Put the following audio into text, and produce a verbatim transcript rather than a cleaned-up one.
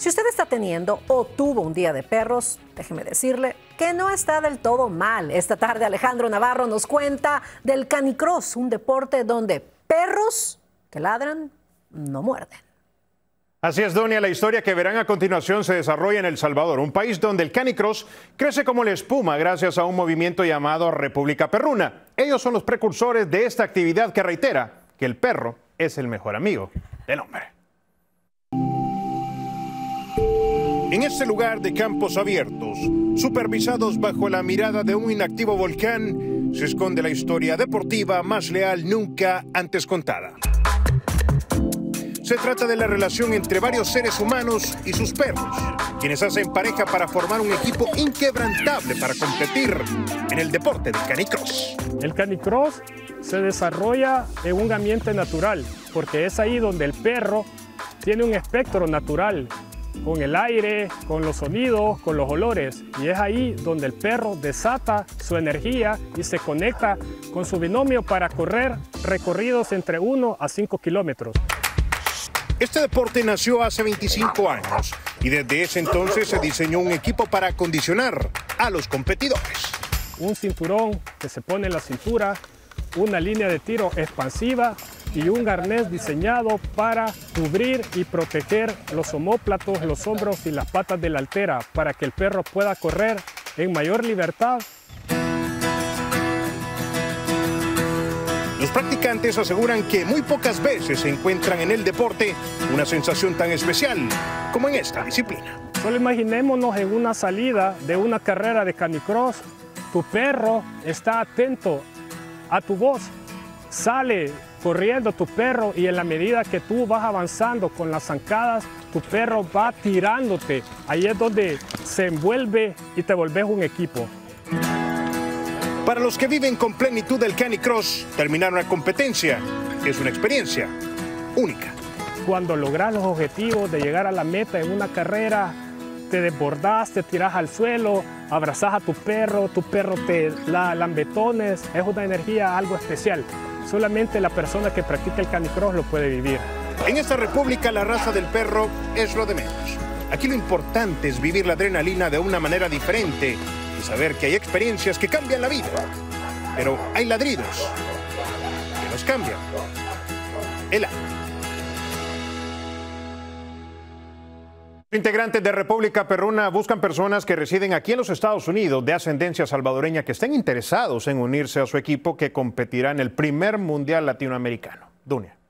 Si usted está teniendo o tuvo un día de perros, déjeme decirle que no está del todo mal. Esta tarde Alejandro Navarro nos cuenta del canicross, un deporte donde perros que ladran no muerden. Así es, Donia, la historia que verán a continuación se desarrolla en El Salvador, un país donde el canicross crece como la espuma gracias a un movimiento llamado República Perruna. Ellos son los precursores de esta actividad que reitera que el perro es el mejor amigo del hombre. En este lugar de campos abiertos, supervisados bajo la mirada de un inactivo volcán, se esconde la historia deportiva más leal nunca antes contada. Se trata de la relación entre varios seres humanos y sus perros, quienes hacen pareja para formar un equipo inquebrantable para competir en el deporte del canicross. El canicross se desarrolla en un ambiente natural, porque es ahí donde el perro tiene un espectro natural, con el aire, con los sonidos, con los olores, y es ahí donde el perro desata su energía y se conecta con su binomio para correr recorridos entre uno a cinco kilómetros. Este deporte nació hace veinticinco años y desde ese entonces se diseñó un equipo para acondicionar a los competidores. Un cinturón que se pone en la cintura, una línea de tiro expansiva y un arnés diseñado para cubrir y proteger los omóplatos, los hombros y las patas de la altera para que el perro pueda correr en mayor libertad. Los practicantes aseguran que muy pocas veces se encuentran en el deporte una sensación tan especial como en esta disciplina. Solo imaginémonos en una salida de una carrera de canicross, tu perro está atento a tu voz, sale corriendo tu perro y en la medida que tú vas avanzando con las zancadas, tu perro va tirándote. Ahí es donde se envuelve y te volvés un equipo. Para los que viven con plenitud el canicross, terminar una competencia es una experiencia única. Cuando logras los objetivos de llegar a la meta en una carrera, te desbordás, te tirás al suelo, abrazás a tu perro, tu perro te da lambetones, es una energía algo especial. Solamente la persona que practica el canicross lo puede vivir. En esta república la raza del perro es lo de menos. Aquí lo importante es vivir la adrenalina de una manera diferente y saber que hay experiencias que cambian la vida. Pero hay ladridos que nos cambian el alma. Integrantes de República Perruna buscan personas que residen aquí en los Estados Unidos de ascendencia salvadoreña que estén interesados en unirse a su equipo que competirá en el primer Mundial Latinoamericano. Dunia.